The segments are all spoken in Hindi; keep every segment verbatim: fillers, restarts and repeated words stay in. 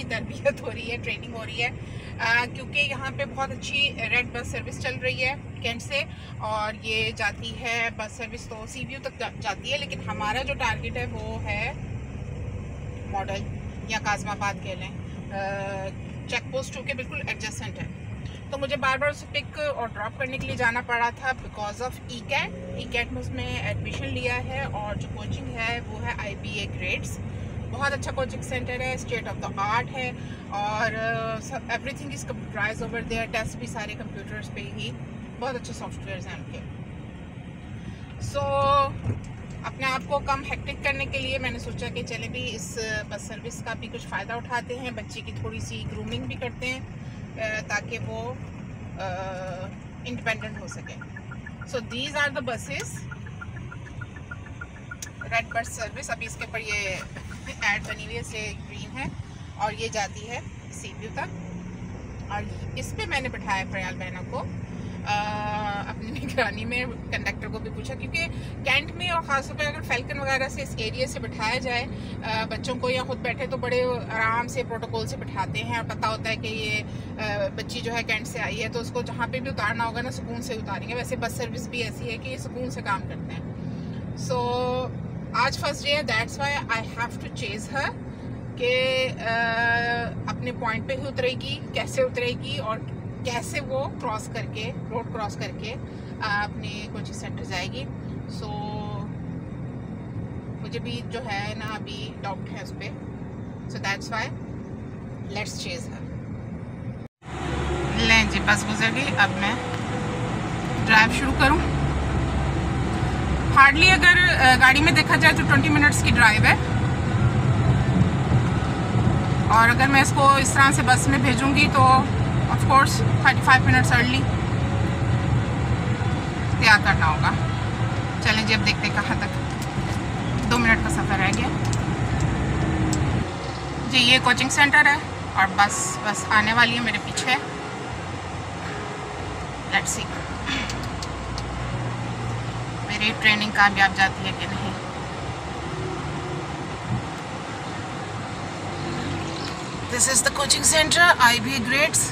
तरबियत हो रही है, ट्रेनिंग हो रही है, आ, क्योंकि यहाँ पे बहुत अच्छी रेड बस सर्विस चल रही है कैंट से, और ये जाती है बस सर्विस तो सी व्यू तक जा, जाती है, लेकिन हमारा जो टारगेट है वो है मॉडल या काजमाबाद कह लें, चेक पोस्ट टू के बिल्कुल एडजस्टेंट है। तो मुझे बार बार उसे पिक और ड्रॉप करने के लिए जाना पड़ा था because of E CAT E CAT में उसमें एडमिशन लिया है, और जो कोचिंग है वो है आई बी ए ग्रेड्स। बहुत अच्छा कोचिंग सेंटर है, स्टेट ऑफ द आर्ट है, और everything is computerise over there, test भी सारे कंप्यूटर्स पे ही, बहुत अच्छे सॉफ्टवेयर हैं उनके। सो so, अपने आप को कम हेक्टिक करने के लिए मैंने सोचा कि चले भी इस बस सर्विस का भी कुछ फ़ायदा उठाते हैं, बच्चे की थोड़ी सी ग्रूमिंग भी करते हैं ताकि वो इंडिपेंडेंट हो सके। So these are the buses, red bus service. अभी इसके ऊपर ये ऐड बनी हुई है, से ग्रीन है, और ये जाती है सी व्यू तक, और इस पे मैंने बिठाया प्रयाल बहना को आ, अपनी निगरानी में। कंडक्टर को भी पूछा, क्योंकि कैंट में और ख़ासतौर पर अगर फैल्कन वगैरह से इस एरिया से बिठाया जाए आ, बच्चों को, या खुद बैठे तो बड़े आराम से प्रोटोकॉल से बिठाते हैं, और पता होता है कि ये आ, बच्ची जो है कैंट से आई है, तो उसको जहाँ पे भी उतारना होगा ना सुकून से उतारेंगे। वैसे बस सर्विस भी ऐसी है कि ये सुकून से काम करते हैं। सो so, आज फर्स्ट डे है, that's why I have to chase her कि अपने पॉइंट पे ही उतरेगी, कैसे उतरेगी और कैसे वो क्रॉस करके, रोड क्रॉस करके अपने कोचिंग सेंटर जाएगी। सो so, मुझे भी जो है ना अभी डाउट है उस पर, so that's why let's chase her. लें जी, बस गुजर गई, अब मैं ड्राइव शुरू करूं। हार्डली अगर गाड़ी में देखा जाए तो ट्वेंटी मिनट्स की ड्राइव है, और अगर मैं इसको इस तरह से बस में भेजूंगी तो of course thirty five minutes early तैयार करना होगा। चलें जी, अब देखते हैं कहाँ तक, दो मिनट का सफ़र रह गया जी। ये कोचिंग सेंटर है और बस बस आने वाली है मेरे पीछे। लेट्स सी मेरी ट्रेनिंग कामयाब जाती है कि नहीं। This is the coaching centre I B grades.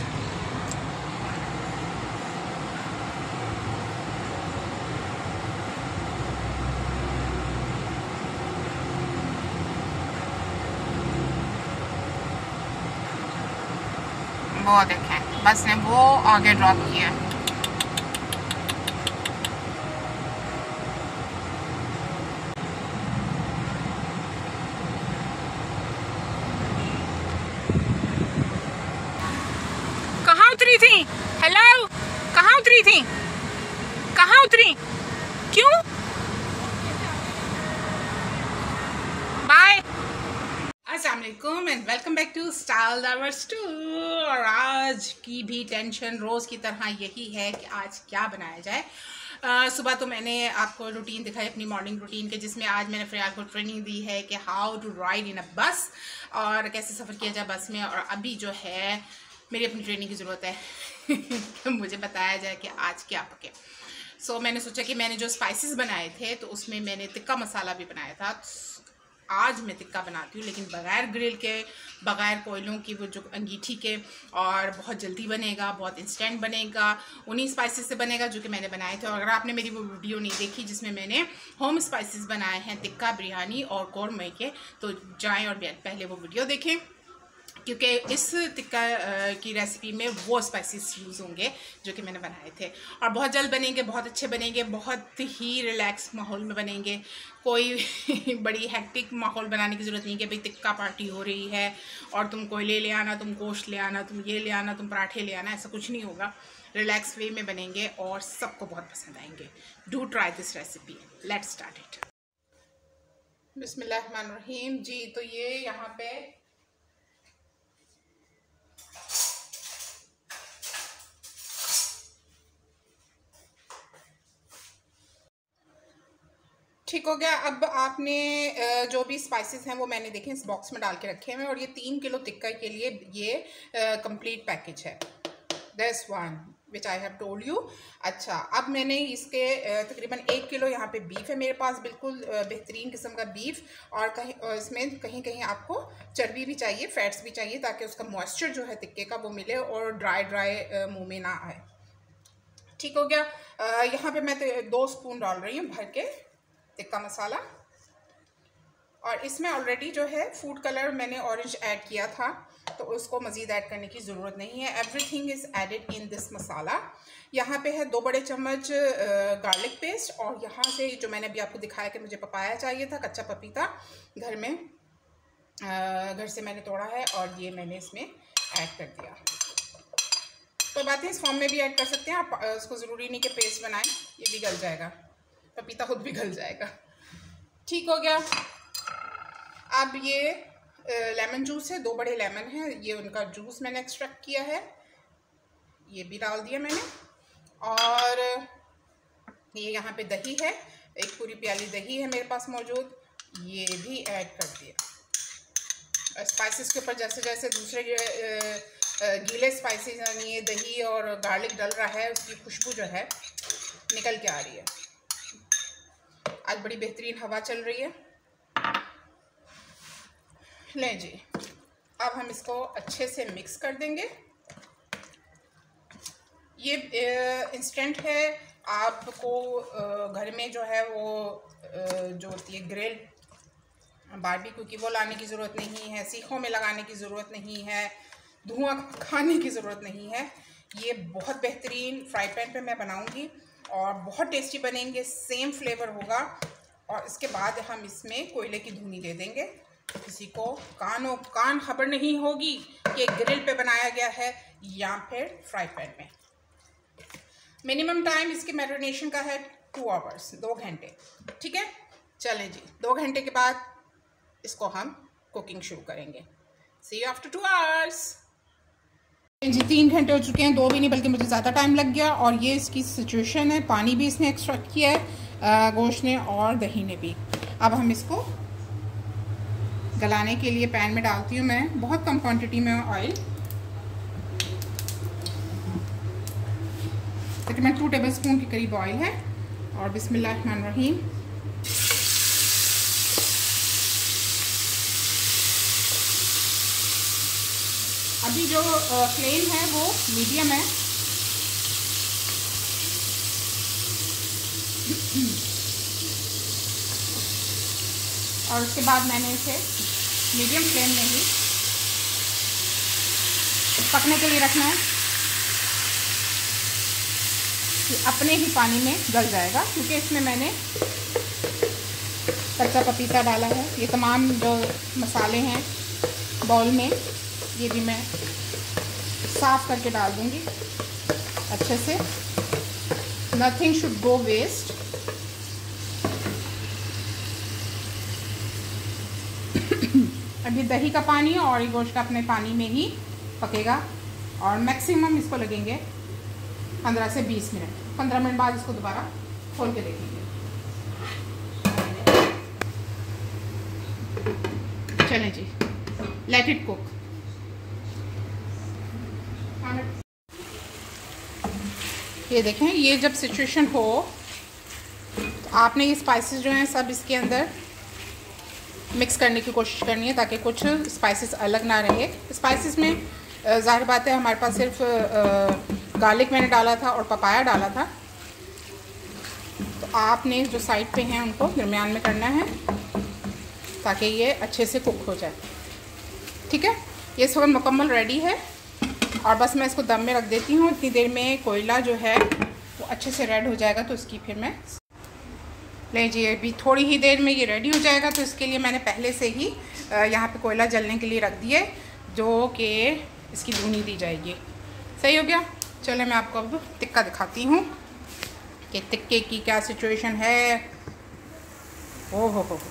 वो देखें, बस ने वो आगे ड्रॉप किया। कहाँ उतरी थी? हेलो, कहाँ उतरी थी? कहाँ उतरी? क्यों? बाय। अस्सलामुअलैकुम and welcome back to style lovers two. और आज की भी टेंशन रोज़ की तरह यही है कि आज क्या बनाया जाए। uh, सुबह तो मैंने आपको रूटीन दिखाई अपनी मॉर्निंग रूटीन के, जिसमें आज मैंने फ्रियाल को ट्रेनिंग दी है कि how to ride in a bus, और कैसे सफ़र किया जाए बस में। और अभी जो है मेरी अपनी ट्रेनिंग की ज़रूरत है कि मुझे बताया जाए कि आज क्या पके। सो so, मैंने सोचा कि मैंने जो स्पाइसेस बनाए थे तो उसमें मैंने टिक्का मसाला भी बनाया था। आज मैं टिक्का बनाती हूँ, लेकिन बग़ैर ग्रिल के, बग़ैर कोयलों की, वो जो अंगीठी के, और बहुत जल्दी बनेगा, बहुत इंस्टेंट बनेगा, उन्हीं स्पाइसेस से बनेगा जो कि मैंने बनाए थे। और अगर आपने मेरी वो वीडियो नहीं देखी जिसमें मैंने होम स्पाइसेस बनाए हैं टिक्का, बिरयानी और कौरमे के, तो जाएं और पहले वो वीडियो देखें, क्योंकि इस टिक्का की रेसिपी में वो स्पाइसेस यूज़ होंगे जो कि मैंने बनाए थे। और बहुत जल्द बनेंगे, बहुत अच्छे बनेंगे, बहुत ही रिलैक्स माहौल में बनेंगे। कोई बड़ी हेक्टिक माहौल बनाने की ज़रूरत नहीं कि भाई टिक्का पार्टी हो रही है और तुम कोयले ले आना, तुम गोश्त ले आना, तुम ये ले आना, तुम पराठे ले आना, ऐसा कुछ नहीं होगा। रिलैक्स वे में बनेंगे और सबको बहुत पसंद आएंगे। Do try this recipe. Let's start it. बिस्मिल्लाहिर्रहमानिर्रहीम जी। तो ये यहाँ पे ठीक हो गया। अब आपने जो भी स्पाइसेस हैं वो मैंने देखे इस बॉक्स में डाल के रखे हैं, और ये तीन किलो टिक्का के लिए ये कंप्लीट पैकेज है। This one which I have told you. अच्छा, अब मैंने इसके तकरीबन एक किलो यहाँ पे बीफ है मेरे पास, बिल्कुल बेहतरीन किस्म का बीफ, और कहीं इसमें कहीं कहीं आपको चर्बी भी चाहिए, फैट्स भी चाहिए, ताकि उसका मॉइस्चर जो है टिक्के का वो मिले और ड्राई ड्राई मुँह में ना आए। ठीक हो गया। यहाँ पे मैं तो दो स्पून डाल रही हूँ भर के टिक्का मसाला, और इसमें ऑलरेडी जो है फूड कलर मैंने ऑरेंज ऐड किया था, तो उसको मज़ीद ऐड करने की ज़रूरत नहीं है। Everything is added in this masala. यहाँ पे है दो बड़े चम्मच गार्लिक पेस्ट, और यहाँ से जो मैंने अभी आपको दिखाया कि मुझे पपाया चाहिए था, कच्चा पपीता घर में घर से मैंने तोड़ा है, और ये मैंने इसमें ऐड कर दिया। तो बात है, इस फॉर्म में भी ऐड कर सकते हैं आप, उसको ज़रूरी नहीं कि पेस्ट बनाएं, ये भी गल जाएगा, पपीता खुद भी गल जाएगा। ठीक हो गया। अब ये लेमन जूस है, दो बड़े लेमन हैं, ये उनका जूस मैंने एक्सट्रैक्ट किया है, ये भी डाल दिया मैंने। और ये यहाँ पे दही है, एक पूरी प्याली दही है मेरे पास मौजूद, ये भी ऐड कर दिया। स्पाइसेस के ऊपर जैसे जैसे दूसरे गीले स्पाइसेस यानी ये दही और गार्लिक डल रहा है, उसकी खुशबू जो है निकल के आ रही है। आज बड़ी बेहतरीन हवा चल रही है। लें जी, अब हम इसको अच्छे से मिक्स कर देंगे। ये इंस्टेंट है, आपको घर में जो है वो जो होती है ग्रिल बारबेक्यू की, वो लाने की ज़रूरत नहीं है, सीखों में लगाने की ज़रूरत नहीं है, धुआं खाने की ज़रूरत नहीं है। ये बहुत बेहतरीन फ्राई पैन पे मैं बनाऊंगी और बहुत टेस्टी बनेंगे, सेम फ्लेवर होगा। और इसके बाद हम इसमें कोयले की धुनी दे देंगे, किसी को कानों कान खबर नहीं होगी कि ग्रिल पे बनाया गया है या फिर फ्राई पैन में। मिनिमम टाइम इसके मैरिनेशन का है टू आवर्स, दो घंटे। ठीक है, चलें जी, दो घंटे के बाद इसको हम कुकिंग शुरू करेंगे। See you after two hours. जी, तीन घंटे हो चुके हैं, दो भी नहीं बल्कि मुझे ज़्यादा टाइम लग गया। और ये इसकी सिचुएशन है, पानी भी इसने एक्सट्रैक्ट किया है गोश्त ने और दही ने भी। अब हम इसको गलाने के लिए पैन में डालती हूँ मैं बहुत कम क्वांटिटी में ऑयल, तकरीबन टू टेबल स्पून के करीब ऑयल है। और बिस्मिल्लाहिर्रहमानिर्रहीम, अभी जो फ्लेम है वो मीडियम है। और उसके बाद मैंने इसे मीडियम फ्लेम में ही पकने के लिए रखना है कि अपने ही पानी में गल जाएगा, क्योंकि इसमें मैंने कच्चा पपीता डाला है। ये तमाम जो मसाले हैं बाउल में, ये भी मैं साफ़ करके डाल दूँगी अच्छे से। Nothing should go waste. अभी दही का पानी और ये गोश्त का अपने पानी में ही पकेगा, और मैक्सिमम इसको लगेंगे पंद्रह से बीस मिनट। पंद्रह मिनट बाद इसको दोबारा खोल के देखेंगे। चलें जी, लेट इट कुक। ये देखें, ये जब सिचुएशन हो तो आपने ये स्पाइसेस जो हैं सब इसके अंदर मिक्स करने की कोशिश करनी है, ताकि कुछ स्पाइसेस अलग ना रहे। स्पाइसेस में ज़ाहिर बात है हमारे पास सिर्फ गार्लिक मैंने डाला था और पपाया डाला था, तो आपने जो साइड पे हैं उनको दरमियान में करना है ताकि ये अच्छे से कुक हो जाए। ठीक है, ये सब मुकम्मल रेडी है, और बस मैं इसको दम में रख देती हूँ। इतनी देर में कोयला जो है वो अच्छे से रेड हो जाएगा, तो इसकी फिर मैं ले जी अभी थोड़ी ही देर में ये रेडी हो जाएगा। तो इसके लिए मैंने पहले से ही यहाँ पे कोयला जलने के लिए रख दिया, जो कि इसकी धुनी दी जाएगी। सही हो गया। चलो मैं आपको अब टिक्का दिखाती हूँ कि टिक्के की क्या सिचुएशन है। ओ हो हो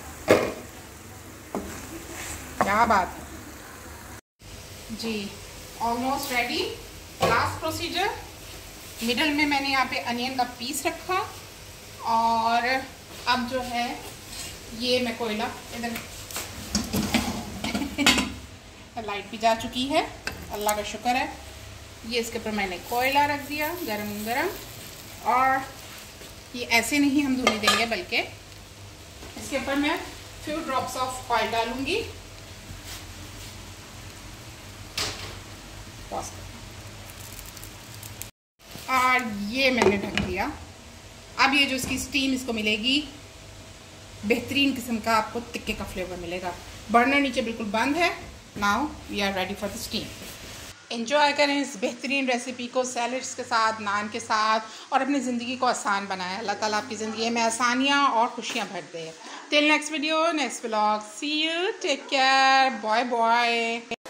क्या बात जी, almost ready. Last procedure, middle में मैंने यहाँ पे अनियन का पीस रखा, और अब जो है ये मैं कोयला इधर लाइट भी जा चुकी है, अल्लाह का शुक्र है। ये इसके ऊपर मैंने कोयला रख दिया गरम गरम, और ये ऐसे नहीं हम धोने देंगे, बल्कि इसके ऊपर मैं फ्यू ड्रॉप्स ऑफ ऑयल डालूंगी। और ये मैंने ढक दिया। अब ये जो इसकी स्टीम इसको मिलेगी, बेहतरीन किस्म का आपको टिक्के का फ्लेवर मिलेगा। बर्नर नीचे बिल्कुल बंद है। Now we are ready for the steam. Enjoy करें इस बेहतरीन रेसिपी को सैलड्स के साथ, नान के साथ, और अपनी ज़िंदगी को आसान बनाएं। अल्लाह ताला आपकी ज़िंदगी में आसानियाँ और खुशियाँ भर दे। Till next video, next vlog, see you, take care, bye bye.